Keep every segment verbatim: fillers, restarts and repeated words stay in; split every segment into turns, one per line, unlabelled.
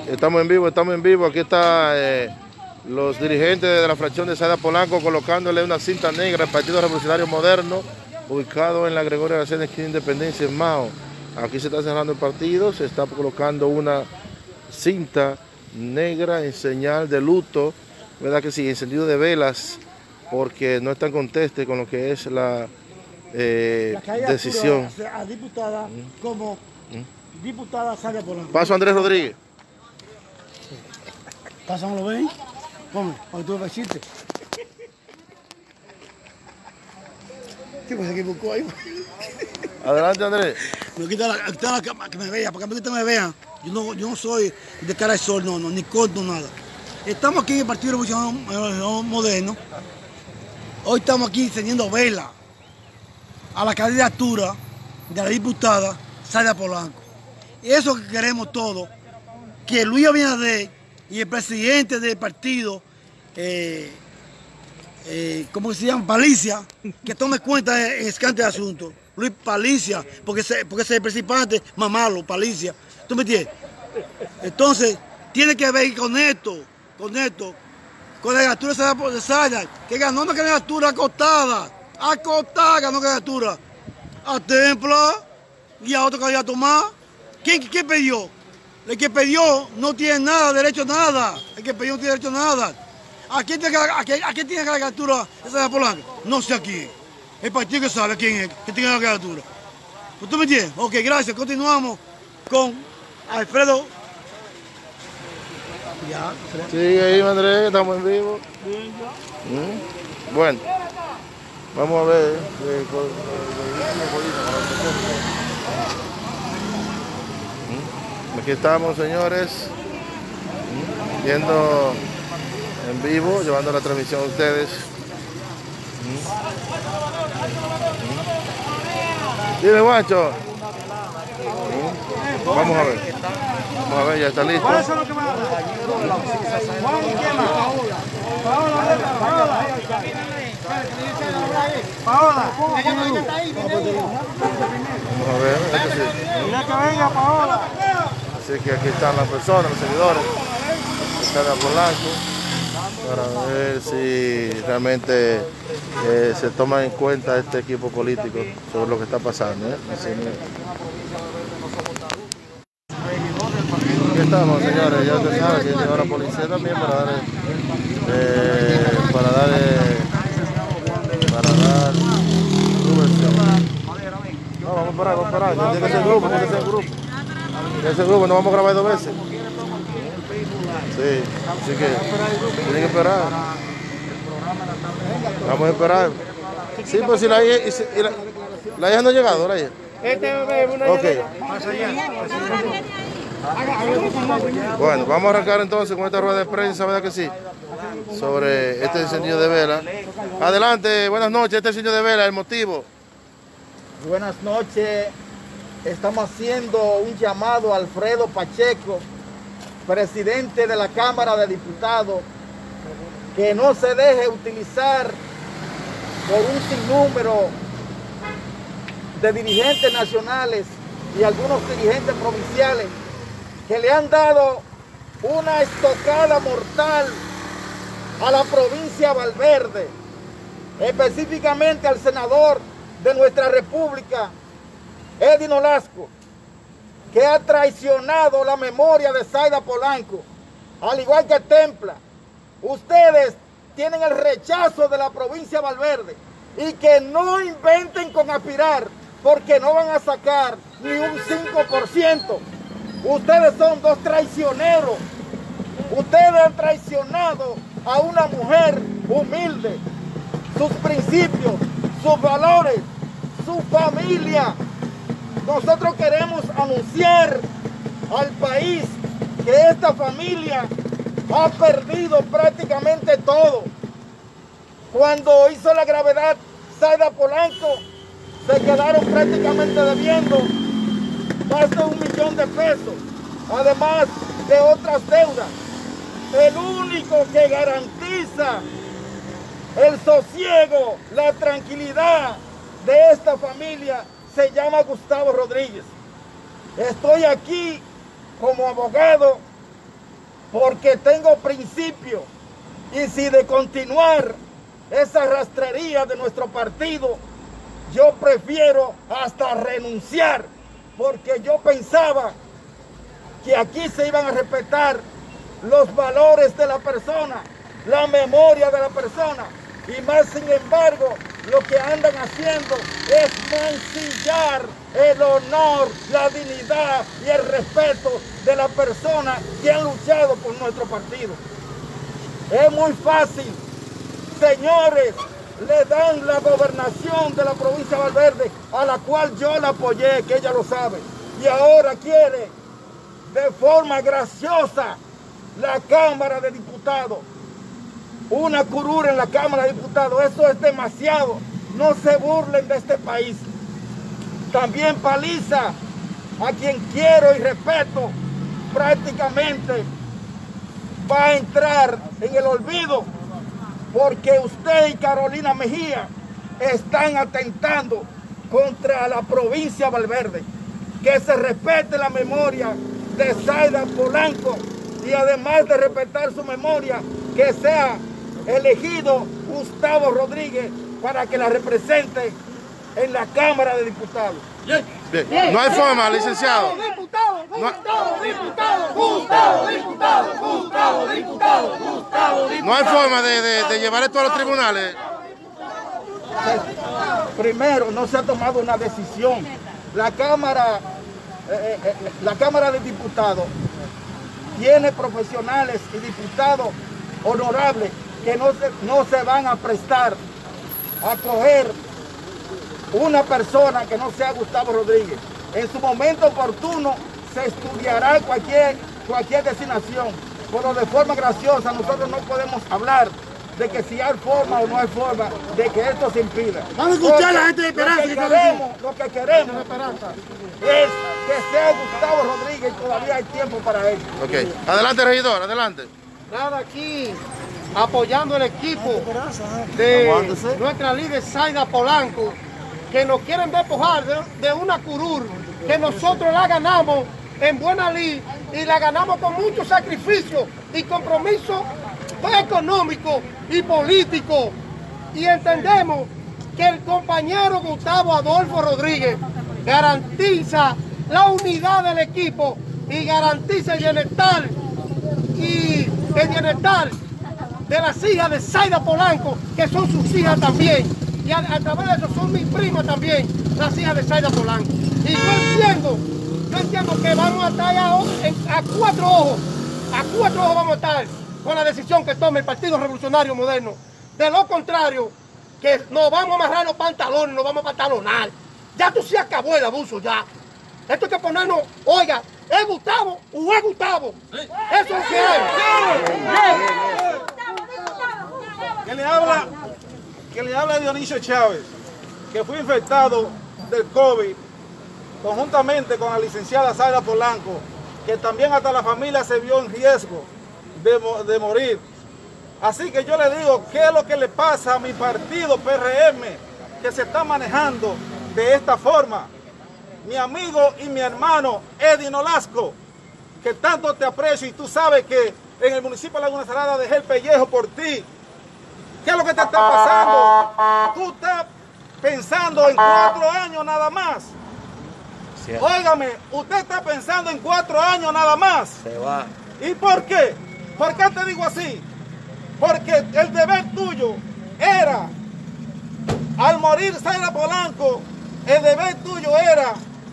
Estamos en vivo, estamos en vivo. Aquí está eh, los dirigentes de la fracción de Saida Polanco colocándole una cinta negra al Partido Revolucionario Moderno, ubicado en la Gregorio Aracena, esquina Independencia, en Mao. Aquí se está cerrando el partido, se está colocando una cinta negra en señal de luto, ¿verdad que sí? Encendido de velas, porque no están contestes con lo que es la eh, la decisión.
A, a diputada ¿Mm? como ¿Mm? diputada Saida Polanco.
Paso a Andrés Rodríguez.
Pásamelo, ven. Come, para que tú me chiste. ¿Qué pasa? ¿Se equivocó ahí?
Adelante, Andrés.
Me quita la, quita la cámara, que me vea, para que me vean. Yo no, yo no soy de cara de sol, no, no, ni corto, nada. Estamos aquí en el Partido Revolucionario Moderno. Hoy estamos aquí encendiendo vela a la candidatura de la diputada Saida Polanco. Y eso que queremos todos, que Luis Abinader y el presidente del partido, eh, eh, ¿cómo se llama? Palicia, que tome cuenta en este asunto. Luis Palicia, porque ese, porque ese es el principante más malo, Palicia. ¿Tú me entiendes? Entonces, tiene que ver con esto, con esto, con la candidatura de Saida, que ganó una candidatura acotada, acotada ganó una candidatura a Templa y a otro candidato más. ¿Quién, quién pidió? El que pidió no tiene nada, derecho a nada. El que pidió no tiene derecho a nada. ¿A quién tiene, a quién, a quién tiene la candidatura de Saida Polanco? No sé a quién. El partido que sabe quién es, que tiene la candidatura. ¿Usted me entiende? Ok, gracias. Continuamos con Alfredo. Ya,
sigue ahí, Andrés, estamos en vivo. ¿Mm? Bueno, vamos a ver. Eh, con, ¿Mm? Aquí estamos, señores, ¿Mm? viendo en vivo, llevando la transmisión a ustedes. ¿Mm? ¿Mm? Dime, guacho. ¿Mm? Vamos a ver. Vamos a ver, ya está listo.
¿Cuáles son los que me dan? Juan y qué más. Paola, Paola. Paola.
Vamos a ver, este sí.
Mira que venga, Paola.
Así que aquí están las personas, los seguidores de Saida Polanco, para ver si realmente eh, se toma en cuenta este equipo político sobre lo que está pasando. ¿eh? Así, aquí estamos, señores, ya ustedes saben que llegó la policía también para dar, eh, para dar, eh, para dar subvención. No, vamos a esperar, vamos a esperar, tiene que ser el grupo, tiene que ser el grupo. Tiene que ser el grupo, no vamos a grabar dos veces. Sí, así que tienen que esperar. Vamos a esperar. Sí, pues si la hija, y la, la hija no ha llegado, la hija. Ok. Bueno, vamos a arrancar entonces con esta rueda de prensa, ¿verdad que sí? Sobre este encendido de vela. Adelante, buenas noches, este encendido de vela, el motivo.
Buenas noches, estamos haciendo un llamado a Alfredo Pacheco, presidente de la Cámara de Diputados, que no se deje utilizar por un sinnúmero de dirigentes nacionales y algunos dirigentes provinciales que le han dado una estocada mortal a la provincia de Valverde, específicamente al senador de nuestra república, Eddie Nolasco, que ha traicionado la memoria de Saida Polanco, al igual que Templa. Ustedes tienen el rechazo de la provincia de Valverde y que no inventen con aspirar, porque no van a sacar ni un cinco por ciento. Ustedes son dos traicioneros. Ustedes han traicionado a una mujer humilde, sus principios, sus valores, su familia. Nosotros queremos anunciar al país que esta familia ha perdido prácticamente todo. Cuando hizo la gravedad Saida Polanco, se quedaron prácticamente debiendo más de un millón de pesos, además de otras deudas. El único que garantiza el sosiego, la tranquilidad de esta familia se llama Gustavo Rodríguez. Estoy aquí como abogado porque tengo principio. Y si de continuar esa rastrería de nuestro partido, yo prefiero hasta renunciar, porque yo pensaba que aquí se iban a respetar los valores de la persona, la memoria de la persona, y más sin embargo, lo que andan haciendo es mancillar el honor, la dignidad y el respeto de las personas que han luchado por nuestro partido. Es muy fácil, señores, le dan la gobernación de la provincia de Valverde, a la cual yo la apoyé, que ella lo sabe, y ahora quiere de forma graciosa la Cámara de Diputados. Una curura en la Cámara de Diputados, eso es demasiado. No se burlen de este país. También Paliza, a quien quiero y respeto, prácticamente va a entrar en el olvido, porque usted y Carolina Mejía están atentando contra la provincia de Valverde. Que se respete la memoria de Zaida Polanco y además de respetar su memoria, que sea elegido Gustavo Rodríguez para que la represente en la Cámara de Diputados.
Bien. No hay forma, licenciado.
Diputado, diputado, diputado, Gustavo, diputado, Gustavo, diputado, Gustavo, diputado.
No hay forma de, de, de llevar esto a los tribunales.
Primero, no se ha tomado una decisión. La Cámara, eh, eh, la Cámara de Diputados tiene profesionales y diputados honorables que no se, no se van a prestar a coger una persona que no sea Gustavo Rodríguez. En su momento oportuno se estudiará cualquier, cualquier designación, pero de forma graciosa nosotros no podemos hablar de que si hay forma o no hay forma de que esto se impida.
Vamos a escuchar a la gente de Esperanza.
Lo que queremos, lo que queremos es que sea Gustavo Rodríguez y todavía hay tiempo para ello.
Ok, adelante regidor, adelante.
Nada, aquí apoyando el equipo de nuestra líder Zaida Polanco, que nos quieren despojar de, de una curul que nosotros la ganamos en buena lid y la ganamos con mucho sacrificio y compromiso económico y político. Y entendemos que el compañero Gustavo Adolfo Rodríguez garantiza la unidad del equipo y garantiza el bienestar y el bienestar de las hijas de Zaida Polanco, que son sus hijas también. Y a, a través de eso son mis primas también, las hijas de Zaida Polanco. Y yo entiendo, yo entiendo que vamos a estar a, a cuatro ojos, a cuatro ojos vamos a estar con la decisión que tome el Partido Revolucionario Moderno. De lo contrario, que nos vamos a amarrar los pantalones, nos vamos a pantalonar. Ya tú se acabó el abuso, ya. Esto hay que ponernos, oiga, ¿es Gustavo o es Gustavo? Eso es lo que hay.
Que le habla, que le habla Dionisio Chávez, que fue infectado del COVID conjuntamente con la licenciada Zaida Polanco, que también hasta la familia se vio en riesgo de, de morir. Así que yo le digo, ¿qué es lo que le pasa a mi partido P R M que se está manejando de esta forma? Mi amigo y mi hermano Eddie Nolasco, que tanto te aprecio y tú sabes que en el municipio de Laguna Salada dejé el pellejo por ti. ¿Qué es lo que te está pasando? Tú estás pensando en cuatro años nada más. Óigame, usted está pensando en cuatro años nada más.
Se va.
¿Y por qué? ¿Por qué te digo así? Porque el deber tuyo era, al morir Zaida Polanco, el deber tuyo era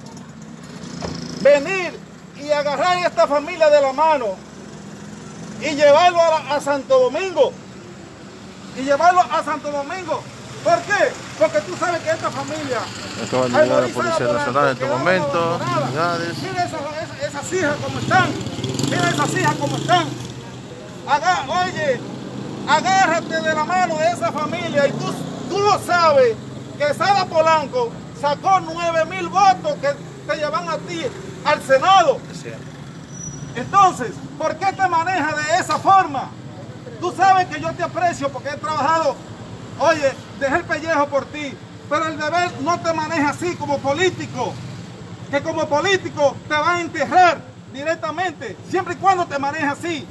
venir y agarrar a esta familia de la mano y llevarlo a, la, a Santo Domingo. Y llevarlo a Santo Domingo. ¿Por qué? Porque tú sabes que esta familia...
Esto va a llegar a la Policía Nacional en este momento.
Mira esas, esas, esas hijas como están. Mira esas hijas como están. Aga, oye, agárrate de la mano de esa familia y tú, tú lo sabes que Zaida Polanco sacó nueve mil votos que te llevan a ti al Senado. Entonces, ¿por qué te manejas de esa forma? Tú sabes que yo te aprecio porque he trabajado, oye, dejé el pellejo por ti, pero el deber no te maneja así como político, que como político te van a enterrar directamente, siempre y cuando te manejas así.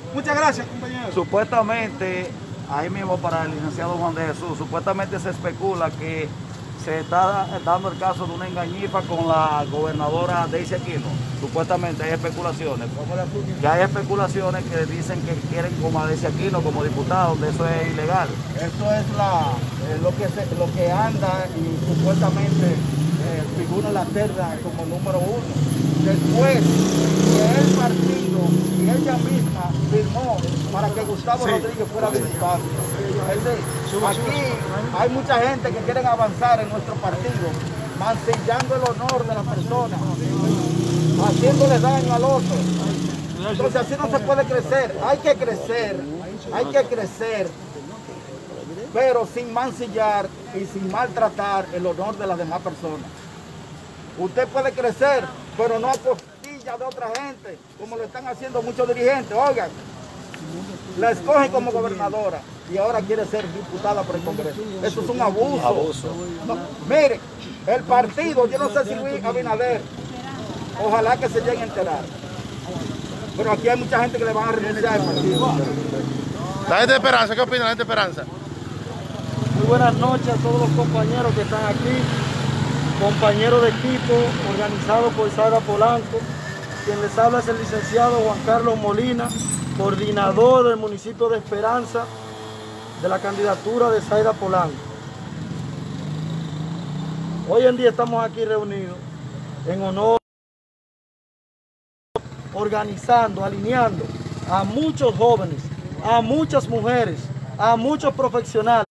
Muchas gracias, compañero.
Supuestamente, ahí mismo para el licenciado Juan de Jesús, supuestamente se especula que se está dando el caso de una engañifa con la gobernadora Daisy Aquino. Supuestamente hay especulaciones. Que hay especulaciones que dicen que quieren como a Daisy Aquino como diputado, donde eso es ilegal. Eso es la, eh, lo, que se, lo que anda y supuestamente eh, figura en la terna como número uno. Después que el partido y ella misma firmó para que Gustavo sí. Rodríguez fuera diputado. Es decir, aquí hay mucha gente que quieren avanzar en nuestro partido, mancillando el honor de las personas, haciéndole daño al otro. Entonces así no se puede crecer. Hay que crecer, hay que crecer, pero sin mancillar y sin maltratar el honor de las demás personas. Usted puede crecer, pero no a costilla de otra gente, como lo están haciendo muchos dirigentes. Oigan, la escogen como gobernadora y ahora quiere ser diputada por el Congreso. Eso es un abuso. abuso. No, mire, el partido, yo no sé si Luis Abinader, ojalá que se lleguen a enterar. Pero aquí hay mucha gente que le van a renunciar al partido.
La gente de Esperanza, ¿qué opina la gente de Esperanza?
Muy buenas noches a todos los compañeros que están aquí, compañeros de equipo organizado por Zaida Polanco. Quien les habla es el licenciado Juan Carlos Molina, coordinador del municipio de Esperanza de la candidatura de Zaida Polanco. Hoy en día estamos aquí reunidos en honor, organizando, alineando a muchos jóvenes, a muchas mujeres, a muchos profesionales.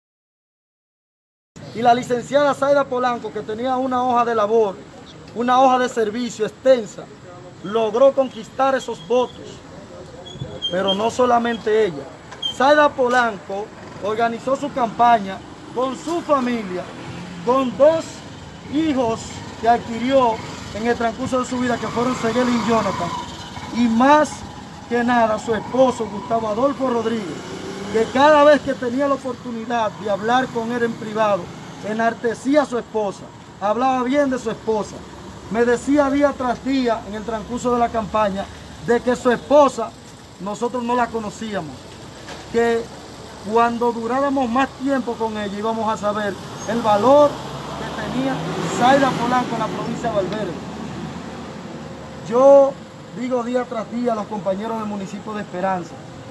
Y la licenciada Zaida Polanco, que tenía una hoja de labor, una hoja de servicio extensa, logró conquistar esos votos. Pero no solamente ella. Zaida Polanco organizó su campaña con su familia, con dos hijos que adquirió en el transcurso de su vida, que fueron Seguel y Jonathan. Y más que nada, su esposo, Gustavo Adolfo Rodríguez, que cada vez que tenía la oportunidad de hablar con él en privado, enartecía a su esposa, hablaba bien de su esposa. Me decía día tras día en el transcurso de la campaña de que su esposa nosotros no la conocíamos, que cuando duráramos más tiempo con ella íbamos a saber el valor que tenía Zaida Polanco en la provincia de Valverde. Yo digo día tras día a los compañeros del municipio de Esperanza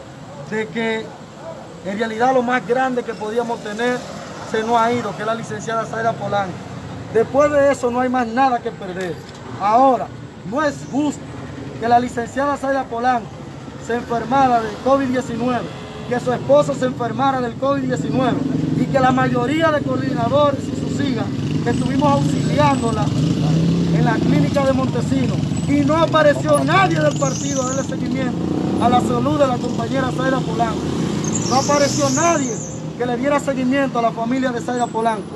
de que en realidad lo más grande que podíamos tener se nos ha ido, que es la licenciada Zaida Polanco. Después de eso no hay más nada que perder. Ahora, no es justo que la licenciada Zaida Polanco se enfermara del COVID diecinueve, que su esposo se enfermara del COVID diecinueve y que la mayoría de coordinadores y sus hijas que estuvimos auxiliándola en la clínica de Montesinos y no apareció nadie del partido a darle seguimiento a la salud de la compañera Zaida Polanco. No apareció nadie que le diera seguimiento a la familia de Zaida Polanco.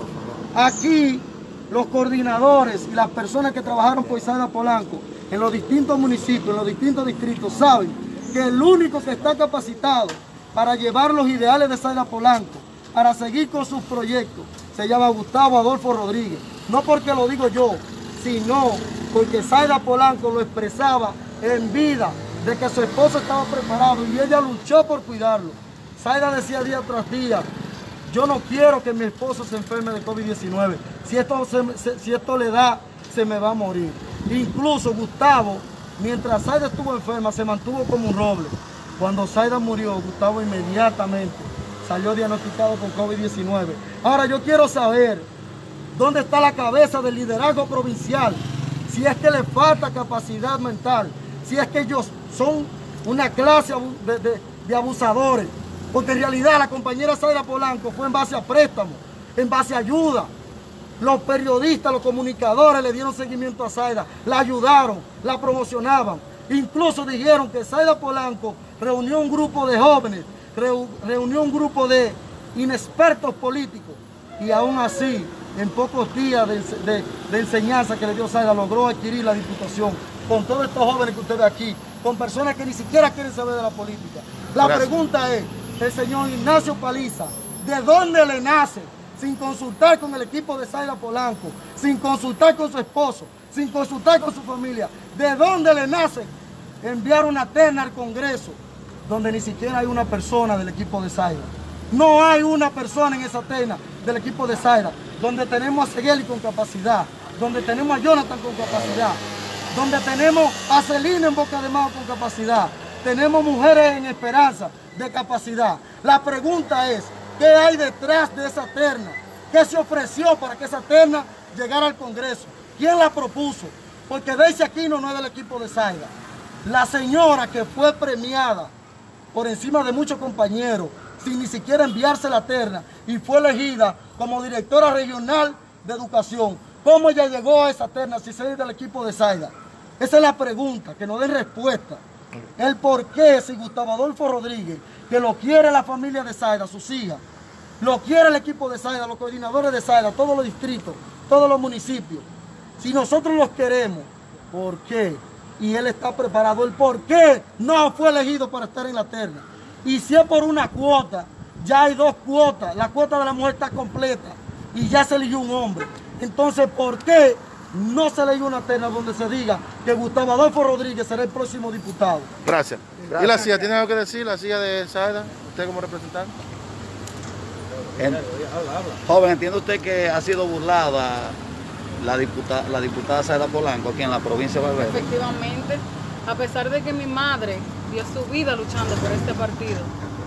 Aquí los coordinadores y las personas que trabajaron por Zaida Polanco en los distintos municipios, en los distintos distritos, saben que el único que está capacitado para llevar los ideales de Zaida Polanco, para seguir con sus proyectos, se llama Gustavo Adolfo Rodríguez. No porque lo digo yo, sino porque Zaida Polanco lo expresaba en vida, de que su esposo estaba preparado y ella luchó por cuidarlo. Zaida decía día tras día, yo no quiero que mi esposo se enferme de COVID diecinueve. Si esto, se, si esto le da, se me va a morir. Incluso Gustavo, mientras Zaida estuvo enferma, se mantuvo como un roble. Cuando Zaida murió, Gustavo inmediatamente salió diagnosticado con COVID diecinueve. Ahora yo quiero saber dónde está la cabeza del liderazgo provincial, si es que le falta capacidad mental, si es que ellos son una clase de, de, de abusadores. Porque en realidad la compañera Zaida Polanco fue en base a préstamos, en base a ayuda. Los periodistas, los comunicadores le dieron seguimiento a Zaida, la ayudaron, la promocionaban. Incluso dijeron que Zaida Polanco reunió un grupo de jóvenes, reunió un grupo de inexpertos políticos y aún así, en pocos días de, de, de enseñanza que le dio Zaida, logró adquirir la diputación con todos estos jóvenes que usted ve aquí, con personas que ni siquiera quieren saber de la política. La Gracias. Pregunta es, el señor Ignacio Paliza, ¿de dónde le nace, sin consultar con el equipo de Zaida Polanco, sin consultar con su esposo, sin consultar con su familia, de dónde le nace enviar una terna al Congreso donde ni siquiera hay una persona del equipo de Zaida. No hay una persona en esa terna del equipo de Zaida, donde tenemos a Segueli con capacidad, donde tenemos a Jonathan con capacidad, donde tenemos a Celina en Boca de Mao con capacidad, tenemos mujeres en Esperanza de capacidad. La pregunta es, ¿qué hay detrás de esa terna? ¿Qué se ofreció para que esa terna llegara al Congreso? ¿Quién la propuso? Porque Daisy Aquino no es del equipo de Zaida. La señora que fue premiada por encima de muchos compañeros, sin ni siquiera enviarse la terna, y fue elegida como directora regional de educación. ¿Cómo ella llegó a esa terna si es del equipo de Zaida? Esa es la pregunta, que nos den respuesta. El por qué, si Gustavo Adolfo Rodríguez, que lo quiere la familia de Zaida, sus hijas, lo quiere el equipo de Zaida, los coordinadores de Zaida, todos los distritos, todos los municipios. Si nosotros los queremos, ¿por qué? Y él está preparado. ¿El por qué no fue elegido para estar en la terna? Y si es por una cuota, ya hay dos cuotas. La cuota de la mujer está completa y ya se eligió un hombre. Entonces, ¿por qué no se eligió una terna donde se diga que Gustavo Adolfo Rodríguez será el próximo diputado?
Gracias. Gracias. ¿Y la silla? ¿Tiene algo que decir, la silla de Zaida? ¿Usted como representante?
En, joven, ¿entiende usted que ha sido burlada la diputada, la diputada Zaida Polanco aquí en la provincia de Valverde?
Efectivamente, a pesar de que mi madre dio su vida luchando por este partido,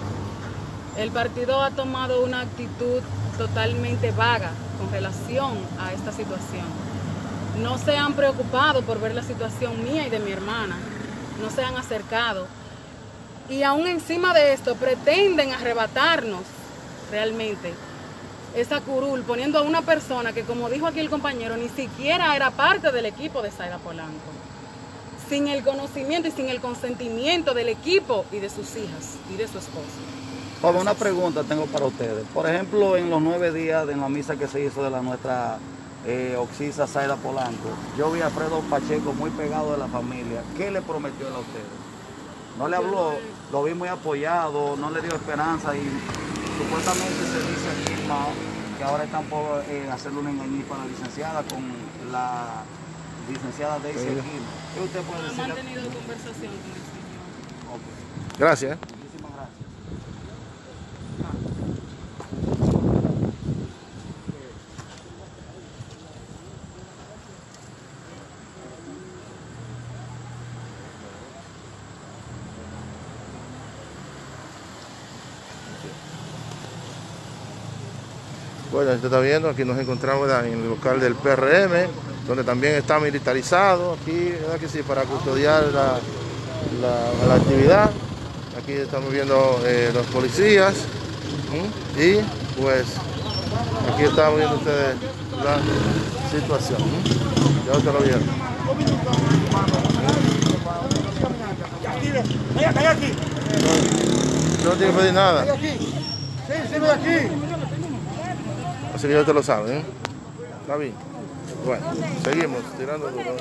el partido ha tomado una actitud totalmente vaga con relación a esta situación. No se han preocupado por ver la situación mía y de mi hermana, no se han acercado. Y aún encima de esto pretenden arrebatarnos realmente esa curul, poniendo a una persona que, como dijo aquí el compañero, ni siquiera era parte del equipo de Zaida Polanco, sin el conocimiento y sin el consentimiento del equipo y de sus hijas y de su esposo.
Joven, una pregunta tengo para ustedes. Por ejemplo, en los nueve días de la misa que se hizo de la nuestra eh, Oxisa Zaida Polanco, yo vi a Alfredo Pacheco muy pegado de la familia. ¿Qué le prometió él a ustedes? No le habló, lo vi muy apoyado, no le dio esperanza y supuestamente se dice aquí Mao, que ahora están por eh, hacerle una engañifa a la licenciada con la licenciada Daisy Aquino. ¿Qué usted puede decir?
Ha mantenido conversación con el señor.
Okay. Gracias.
Muchísimas gracias.
Bueno, usted está viendo, aquí nos encontramos en el local del P R M, donde también está militarizado, aquí, ¿verdad que sí?, para custodiar la, la, la actividad. Aquí estamos viendo eh, los policías, ¿sí? Y pues aquí estamos viendo ustedes la situación, ¿sí? Ya ustedes lo vieron. No, no tiene que pedir nada.
Sí, sí, ven aquí.
Así que ya te lo saben, ¿eh? Está bien. Bueno, seguimos tirando duro.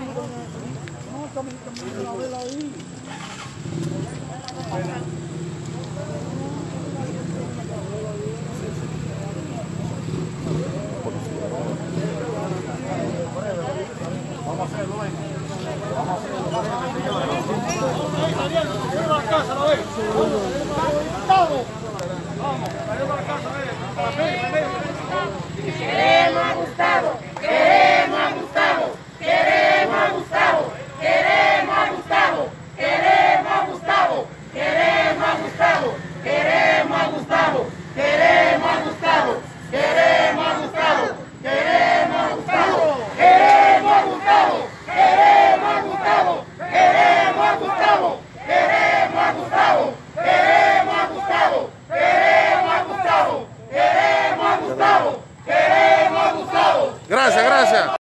Vamos a hacerlo, ven. Vamos a hacerlo, señores. Vamos a la casa, ¿lo ves? Vamos, vamos a la casa, ven.